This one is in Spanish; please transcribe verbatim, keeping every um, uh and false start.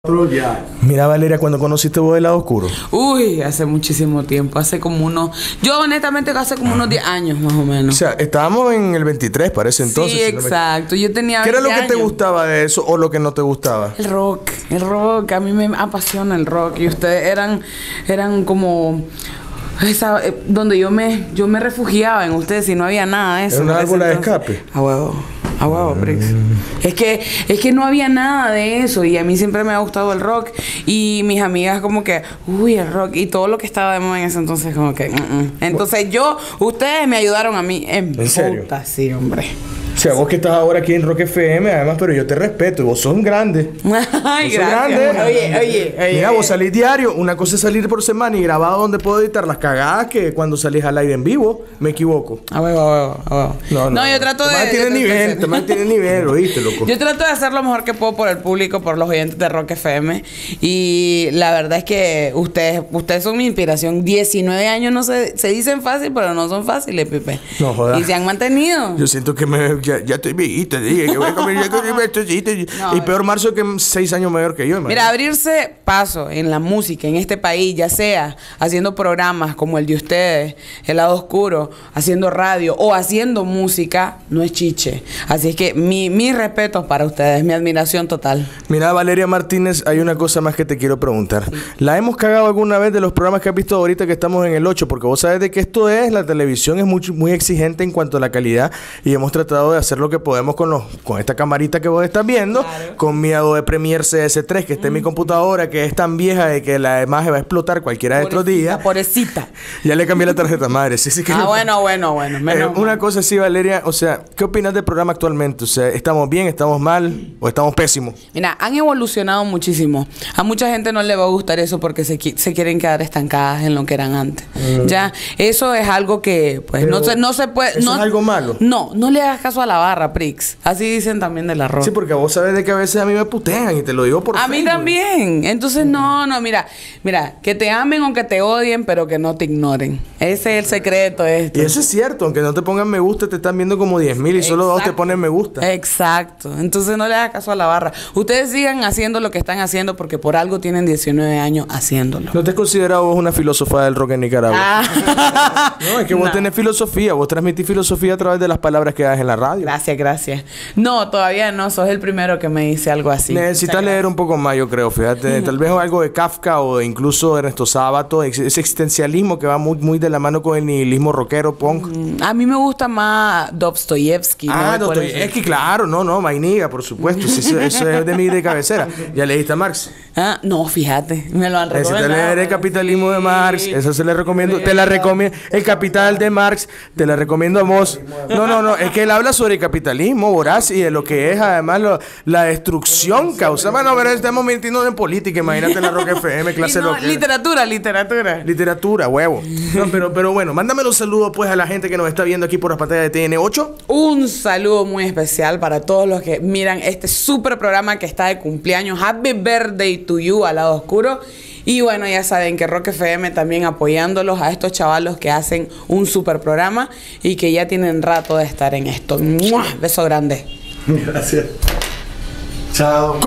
Ya. Mira, Valeria, cuando conociste vos el lado oscuro. Uy, hace muchísimo tiempo, hace como unos... Yo honestamente hace como unos diez años más o menos. O sea, estábamos en el veintitrés, parece entonces. Sí, si no me- exacto, yo tenía ¿Qué era lo que veinte te años. gustaba de eso o lo que no te gustaba? El rock, el rock, a mí me apasiona el rock y ustedes eran, eran como... Esa, eh, donde yo me, yo me refugiaba en ustedes y no había nada de eso. Era una en ese válvula de entonces. escape. A huevo, a huevo, Prix. Es que, es que no había nada de eso y a mí siempre me ha gustado el rock y mis amigas como que, uy, el rock y todo lo que estaba de moda en ese entonces como que, mm, mm. Entonces yo, ustedes me ayudaron a mí en, ¿En serio? puta, sí, hombre. O sea, vos que estás ahora aquí en Rock F M, además, pero yo te respeto, y vos sos un grande. Ay, Vos sos gracias. grande. Oye, oye, oye. Mira, vos salís diario, una cosa es salir por semana y grabado donde puedo editar las cagadas que cuando salís al aire en vivo, me equivoco. A huevo, a huevo, a huevo. No, no, yo trato de... Te yo tiene trato de nivel, ser- te mantiene nivel, oíste, loco. Yo trato de hacer lo mejor que puedo por el público, por los oyentes de Rock F M. Y la verdad es que ustedes, ustedes son mi inspiración. diecinueve años no se, se dicen fácil, pero no son fáciles, Pipe. No jodas. Y se han mantenido. Yo siento que me, ya, ya estoy viejita, dije que voy a comer ya con esto, sí, te- No, y peor Marzo que seis años mayor que yo, hermano. Mira, abrirse paso en la música en este país, ya sea haciendo programas como el de ustedes, El Lado Oscuro, haciendo radio o haciendo música, no es chiche. Así es que mi, mis respetos para ustedes, mi admiración total. Mira, Valeria Martínez, hay una cosa más que te quiero preguntar. ¿La hemos cagado alguna vez de los programas que has visto ahorita que estamos en el ocho? Porque vos sabes de que esto es, la televisión es muy, muy exigente en cuanto a la calidad y hemos tratado de hacer lo que podemos con los con esta camarita que vos estás viendo, Claro. con mi Adobe Premiere C S tres que está en mi computadora, que es tan vieja de que la imagen va a explotar cualquiera de estos días. Pobrecita. Ya le cambié la tarjeta madre. Sí, sí que Ah, bueno, bueno, bueno. Eh, Menos una mal. cosa así, Valeria, o sea, ¿qué opinas del programa actualmente? O sea, ¿estamos bien, estamos mal o estamos pésimos? Mira, han evolucionado muchísimo. A mucha gente no le va a gustar eso porque se, qui- se quieren quedar estancadas en lo que eran antes. Ya, eso es algo que, pues, Pero no se, no se puede. ¿eso no, es algo malo? No, no le hagas caso a la barra, Prix. Así dicen también del arroz. Sí, porque vos sabes de que a veces a mí me putean y te lo digo por A mí Facebook. también. Entonces, no, no, mira, mira, que te amen o que te odien, pero que no te ignoren. Ese es el secreto de esto. Y eso es cierto, aunque no te pongan me gusta, te están viendo como diez mil y solo dos te Exacto. ponen me gusta. Exacto. Entonces no le hagas caso a la barra. Ustedes sigan haciendo lo que están haciendo porque por algo tienen diecinueve años haciéndolo. ¿No te has considerado vos una filósofa del rock en Nicaragua? Ah. No, es que vos No. tenés filosofía, vos transmitís filosofía a través de las palabras que das en la radio. Gracias, gracias. No, todavía no. Sos el primero que me dice algo así. Necesitas Muchas leer un poco más, yo creo, fíjate. Tal vez algo de Kafka o de incluso Ernesto Sábato, ex- ese existencialismo que va muy, muy de la mano con el nihilismo rockero, punk. gracias. A mí me gusta más Dostoyevsky. Ah, ¿no? Por eso. Dostoyevsky, claro, no, no, Mainiga, por supuesto. Sí, eso, eso es de mi de cabecera. ¿Ya leíste a Marx? Ah, no, fíjate. Me lo han Necesitas recomendado. leer el capitalismo de Marx. Sí. Eso se le recomiendo. Te la recomiendo. El capital de Marx. Te la recomiendo a vos. No, no, no. Es que él habla sobre el capitalismo voraz y de lo que es además lo- la destrucción causa. Bueno, pero estamos mintiendo en política. Imagínate la Rock F M, Y clase no, loca. literatura, literatura. Literatura, huevo. No, pero, pero bueno, mándame los saludos pues a la gente que nos está viendo aquí por las pantallas de T N ocho. Un saludo muy especial para todos los que miran este super programa que está de cumpleaños. Happy birthday to you, al lado oscuro. Y bueno, ya saben que Rock F M también apoyándolos a estos chavalos que hacen un super programa y que ya tienen rato de estar en esto. ¡Mua! Beso grande. Gracias. Chao.